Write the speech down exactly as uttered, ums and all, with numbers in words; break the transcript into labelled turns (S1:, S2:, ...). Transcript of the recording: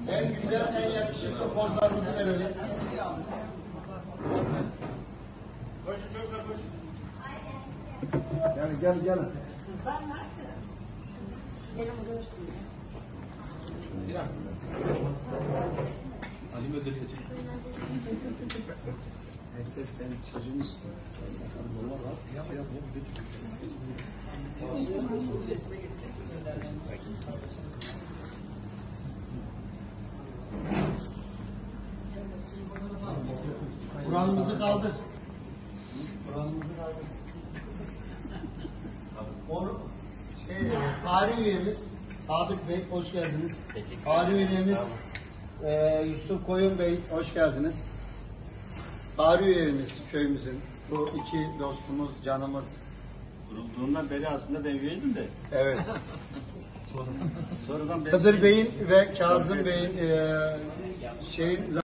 S1: En güzel, en yakışıklı pozlarımızı verelim.
S2: Koşun çocuklar koşun.
S1: Gel gel gel.
S2: Ali Müdür geçecek.
S1: Herkes kendi çocuğunu istiyor. Kur'an'ımızı kaldır. Kur'an'ımızı kaldır. Onu şey, Fahri üyemiz Sadık Bey hoş geldiniz. Fahri üyemiz e, Yusuf Koyun Bey hoş geldiniz. Fahri üyemiz köyümüzün bu iki dostumuz, canımız.
S2: Kurulduğundan beri aslında ben üyeydim de.
S1: Evet.
S2: Sonradan ben...
S1: Kadir Bey'in ve Kazım Bey'in e, şeyin